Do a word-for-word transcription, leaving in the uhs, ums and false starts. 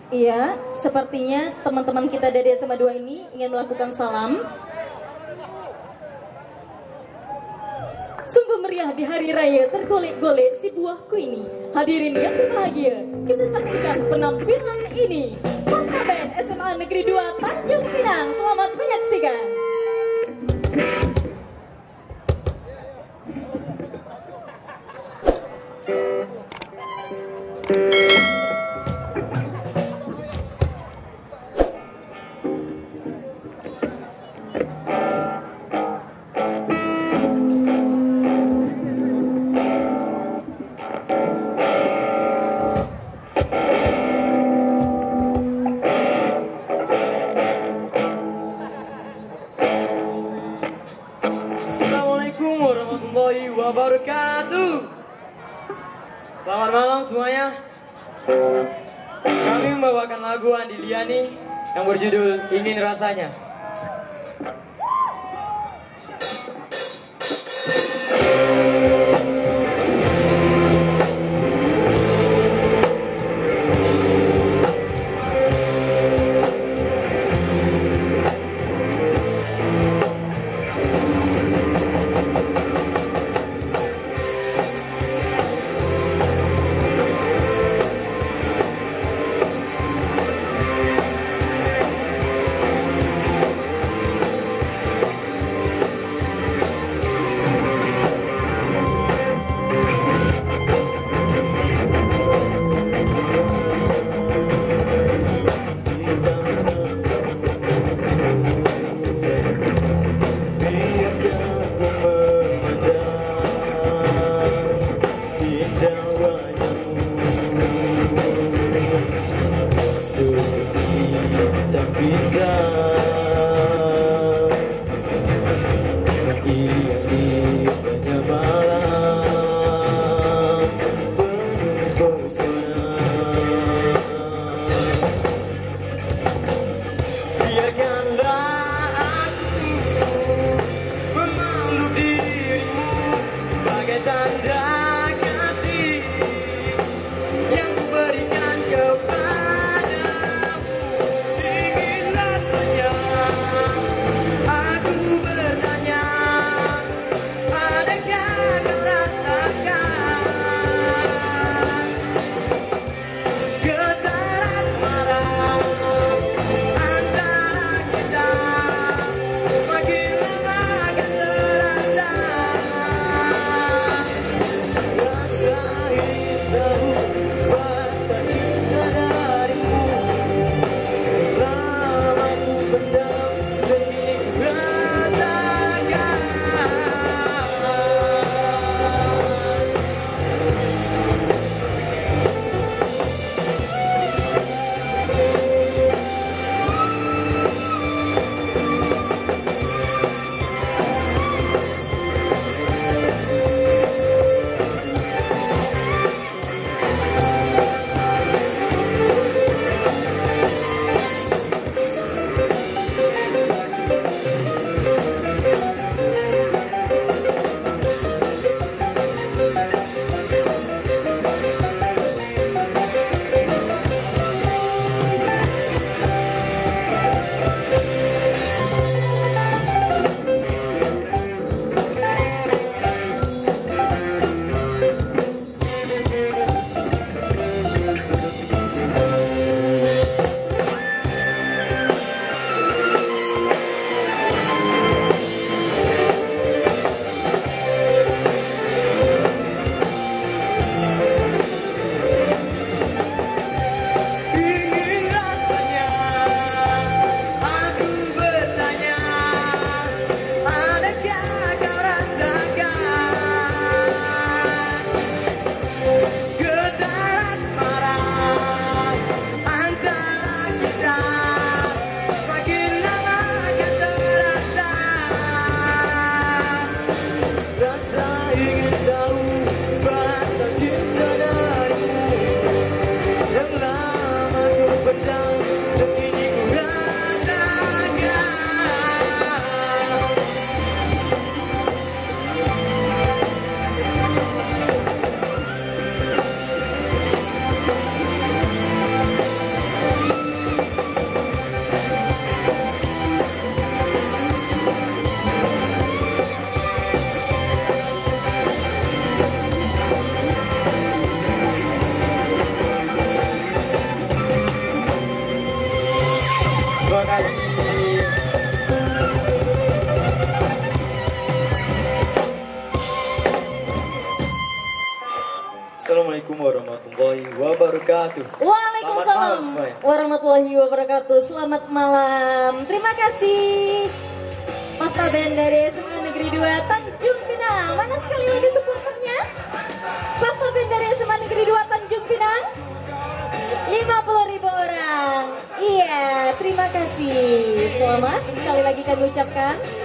Iya, sepertinya teman-teman kita dari S M A dua ini ingin melakukan salam. Sungguh meriah di hari raya tergolek-golek si buahku ini. Hadirin yang berbahagia, kita saksikan penampilan ini. Pasta Band S M A Negeri dua Tanjung Pinang, selamat menyaksikan. Assalamualaikum warahmatullahi wabarakatuh. Selamat malam semuanya. Kami membawakan lagu Andi Liani yang berjudul Ingin Rasanya. Assalamualaikum warahmatullahi wabarakatuh. Waalaikumsalam warahmatullahi wabarakatuh. Selamat malam. Terima kasih Pasta Band dari S M A Negeri dua Tanjung Pinang. Mana sekali lagi supporternya? Pasta Band dari S M A Negeri dua Tanjung Pinang. lima puluh ribu orang. Iya, terima kasih. Selamat sekali lagi kami ucapkan.